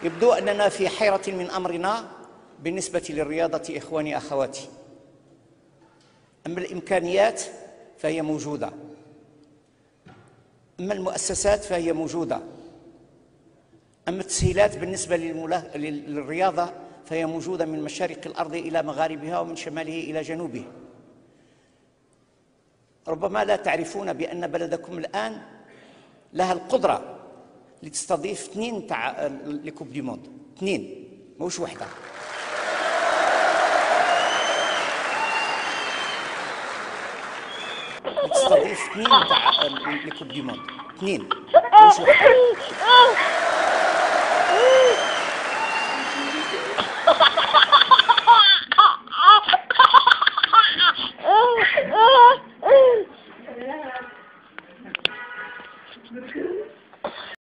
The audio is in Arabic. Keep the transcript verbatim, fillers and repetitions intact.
يبدو أننا في حيرة من أمرنا بالنسبة للرياضة إخواني أخواتي. أما الإمكانيات فهي موجودة، أما المؤسسات فهي موجودة، أما التسهيلات بالنسبة للرياضة فهي موجودة من مشارق الأرض إلى مغاربها ومن شماله إلى جنوبه. ربما لا تعرفون بأن بلدكم الآن لها القدرة لتستضيف اثنين تاع لكوب دي موند، اثنين مش وحدة. لتستضيف اثنين تاع لكوب دي موند، اثنين مش وحدة.